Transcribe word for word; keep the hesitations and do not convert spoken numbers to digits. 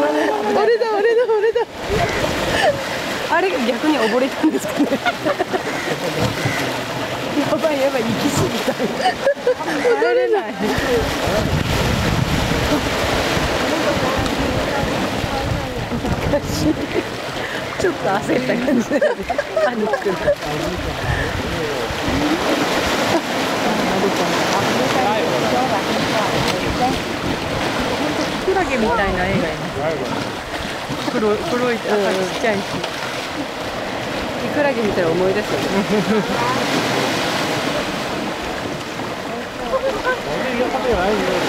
俺だ俺だ俺だ。あれが逆に溺れたんですかね。やばいやばい、行き過ぎた。踊れない。ちょっと焦った感じでパニック。キクラゲみたいな絵がいます。黒い黒い赤ちっちゃいし。キクラゲ見たら思い出すよね。 俺が食べないよ。